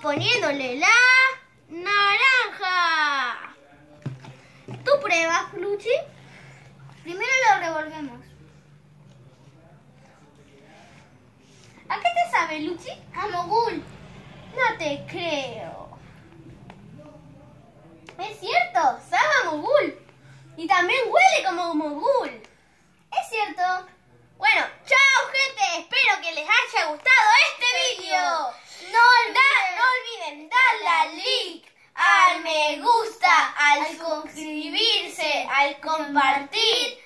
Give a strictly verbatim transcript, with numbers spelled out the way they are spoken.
poniéndole la naranja. ¿Tú pruebas, Luchi? Primero lo revolvemos. ¿A qué te sabe, Luchi? A mogul. No te creo. Es cierto, sabe a mogul. Y también huele como mogul. Es cierto. Bueno, chao gente. Espero que les haya gustado este vídeo. No olviden, no olviden darle al like, al me gusta, al suscribirse, al compartir.